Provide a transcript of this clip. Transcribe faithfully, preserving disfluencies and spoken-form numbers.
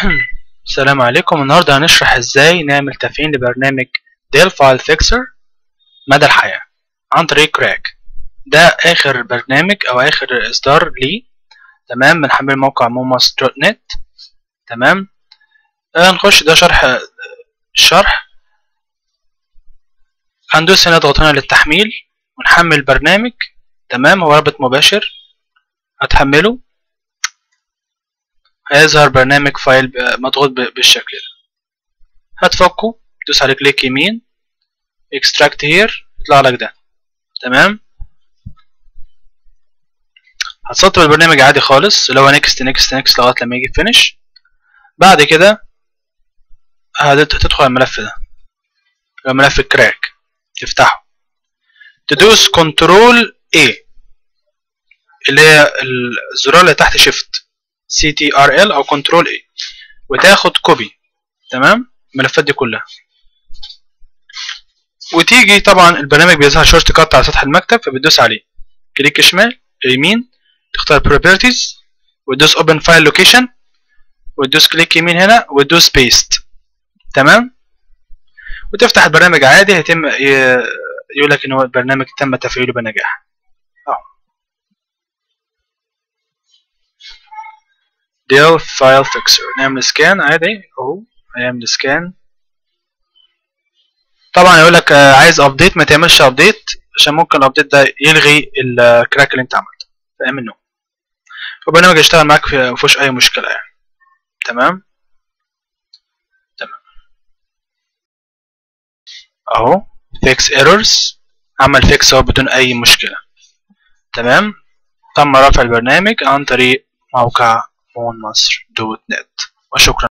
السلام عليكم. النهارده هنشرح ازاي نعمل تفعيل لبرنامج ديل فايل فيكسر مدى الحياة عن طريق كراك. ده اخر برنامج او اخر اصدار ليه. تمام، بنحمل موقع موماس دوت نت. تمام، هنخش ده شرح الشرح. هندوس هنا نضغط هنا للتحميل ونحمل البرنامج. تمام، هو رابط مباشر هتحمله، هيظهر برنامج فايل مضغوط بالشكل ده. هتفكه، تدوس على كليك يمين اكستراكت هير، يطلع لك ده. تمام، هتسطب البرنامج عادي خالص اللي هو نيكست نيكست نيكست لغايه لما يجي فينش. بعد كده هتدخل الملف ده، الملف الكراك، تفتحه، تدوس كنترول A اللي هي الزرار اللي تحت شيفت سي تي ار ال او كنترول A، وتاخد كوبي. تمام، الملفات دي كلها، وتيجي طبعا البرنامج بيظهر شورت كات على سطح المكتب، فبتدوس عليه كليك شمال يمين، تختار properties وتدوس open file location وتدوس كليك يمين هنا وتدوس paste. تمام، وتفتح البرنامج عادي. هيتم يقول لك ان هو البرنامج تم تفعيله بنجاح. اهو ديل فايل فيكسر، نعمل سكان عادي اهو، هيعمل سكان. طبعا يقول لك عايز ابديت، ما تعملش ابديت عشان ممكن الابديت ده يلغي الكراك اللي انت عملته، فاهم منه. البرنامج هيشتغل معاك مفيهوش اي مشكله يعني. تمام تمام اهو فيكس ايرورز، عمل فيكس اهو بدون اي مشكله. تمام، تم رفع البرنامج عن طريق موقع مون مصر دوت نت، وشكرا.